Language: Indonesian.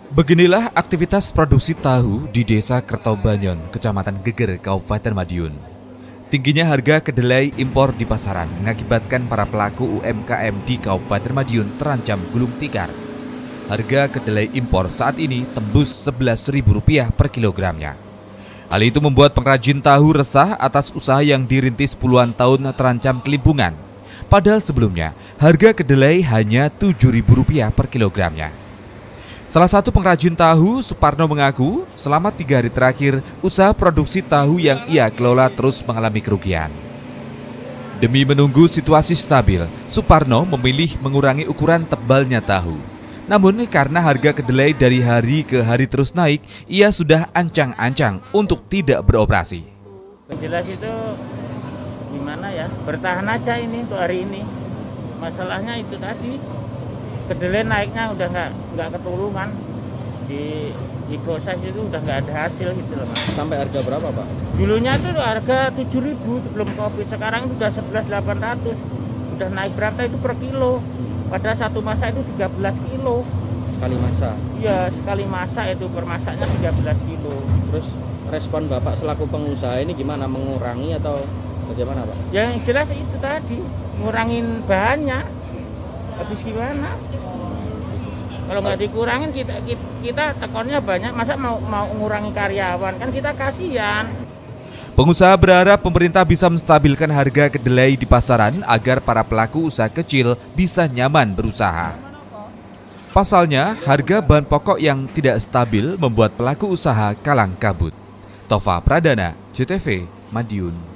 Beginilah aktivitas produksi tahu di Desa Kertobanyon, Kecamatan Geger, Kabupaten Madiun. Tingginya harga kedelai impor di pasaran mengakibatkan para pelaku UMKM di Kabupaten Madiun terancam gulung tikar. Harga kedelai impor saat ini tembus Rp11.000 per kilogramnya. Hal itu membuat pengrajin tahu resah atas usaha yang dirintis puluhan tahun terancam kelimpungan. Padahal sebelumnya harga kedelai hanya Rp7.000 per kilogramnya. Salah satu pengrajin tahu, Suparno, mengaku selama 3 hari terakhir usaha produksi tahu yang ia kelola terus mengalami kerugian. Demi menunggu situasi stabil, Suparno memilih mengurangi ukuran tebalnya tahu. Namun karena harga kedelai dari hari ke hari terus naik, ia sudah ancang-ancang untuk tidak beroperasi. Jelas itu gimana ya, bertahan aja ini untuk hari ini. Masalahnya itu tadi, kedelai naiknya udah nggak ketulungan, di proses itu udah nggak ada hasil gitu loh, Mas. Sampai harga berapa, Pak? Dulunya itu harga 7.000 sebelum Covid, sekarang itu udah 11.800. Udah naik berapa itu per kilo? Pada satu masa itu 13 kilo. Sekali masa? Iya, sekali masa itu per masaknya 13 kilo. Terus respon Bapak selaku pengusaha ini gimana? Mengurangi atau bagaimana, Pak? Yang jelas itu tadi, ngurangin bahannya. Habis gimana? Kalau nggak dikurangin kita tekornya banyak, masa mau ngurangi karyawan, kan kita kasihan. Pengusaha berharap pemerintah bisa menstabilkan harga kedelai di pasaran agar para pelaku usaha kecil bisa nyaman berusaha. Pasalnya, harga bahan pokok yang tidak stabil membuat pelaku usaha kalang kabut. Tova Pradana, JTV, Madiun.